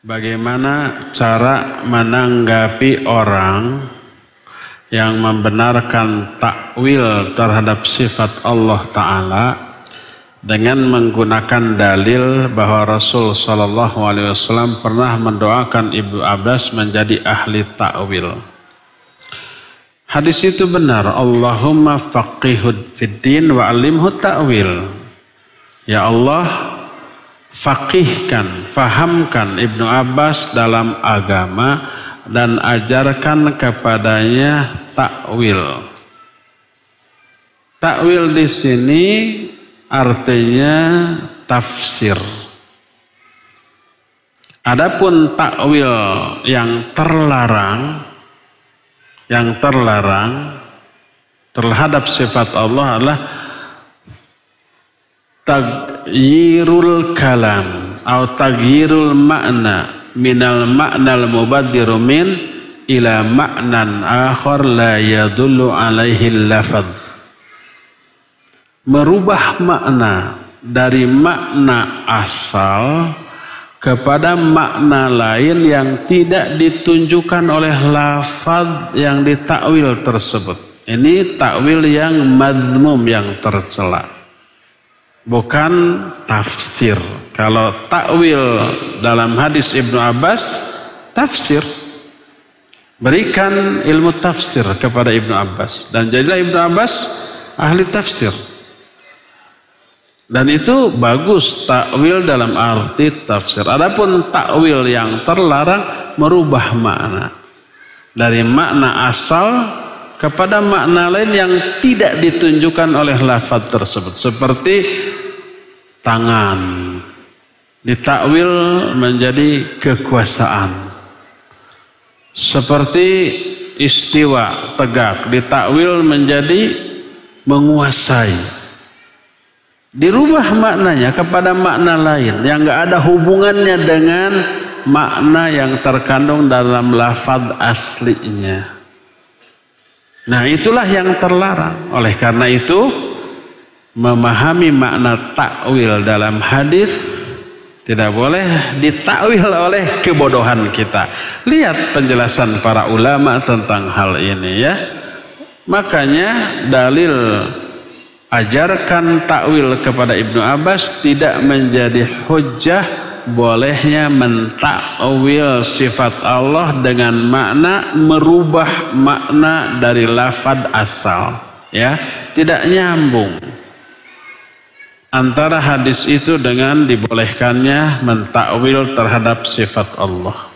Bagaimana cara menanggapi orang yang membenarkan takwil terhadap sifat Allah Ta'ala dengan menggunakan dalil bahwa Rasul SAW pernah mendoakan Ibnu Abbas menjadi ahli takwil. Hadis itu benar. Allahumma faqihud fid din wa alimhu ta'wil. Ya Allah, faqihkan, fahamkan Ibnu Abbas dalam agama dan ajarkan kepadanya takwil. Takwil di sini artinya tafsir. Adapun takwil yang terlarang terhadap sifat Allah adalah tagyirul kalam atau tagyirul makna minal maknal mubaddiru min ila maknan akhar la yadullu alaihi lafaz. Merubah makna dari makna asal kepada makna lain yang tidak ditunjukkan oleh lafaz yang ditakwil tersebut. Ini takwil yang madmum, yang tercela, bukan tafsir. Kalau takwil dalam hadis Ibnu Abbas, tafsir. Berikan ilmu tafsir kepada Ibnu Abbas dan jadilah Ibnu Abbas ahli tafsir. Dan itu bagus, takwil dalam arti tafsir. Adapun takwil yang terlarang merubah makna dari makna asal kepada makna lain yang tidak ditunjukkan oleh lafaz tersebut. Seperti tangan ditakwil menjadi kekuasaan. Seperti istiwa, tegak, ditakwil menjadi menguasai. Dirubah maknanya kepada makna lain yang enggak ada hubungannya dengan makna yang terkandung dalam lafaz aslinya. Nah, itulah yang terlarang. Oleh karena itu, memahami makna takwil dalam hadis tidak boleh ditakwil oleh kebodohan kita. Lihat penjelasan para ulama tentang hal ini ya. Makanya dalil ajarkan takwil kepada Ibnu Abbas tidak menjadi hujjah bolehnya mentakwil sifat Allah dengan makna merubah makna dari lafaz asal, ya. Tidak nyambung antara hadis itu dengan dibolehkannya mentakwil terhadap sifat Allah.